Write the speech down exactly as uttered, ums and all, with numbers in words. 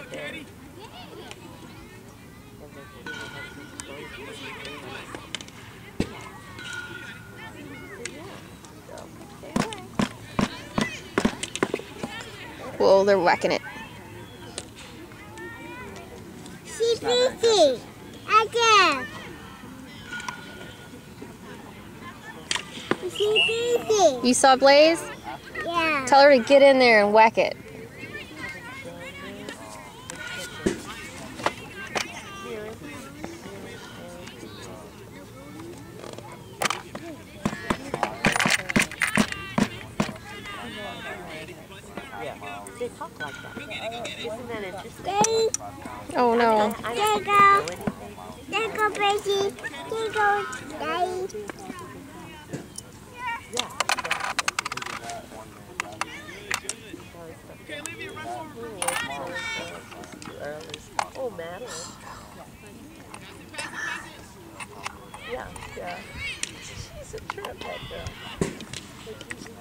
there. Whoa, they're whacking it. She's busy. Again. She's busy. You saw Blaze? Yeah. Tell her to get in there and whack it. Yeah, they talk like that. Isn't that interesting? Daddy. Oh no. There you go. There you go, baby. There you go, Daddy. Yeah. Oh, Madeline. Yeah, yeah. She's a trip, that girl.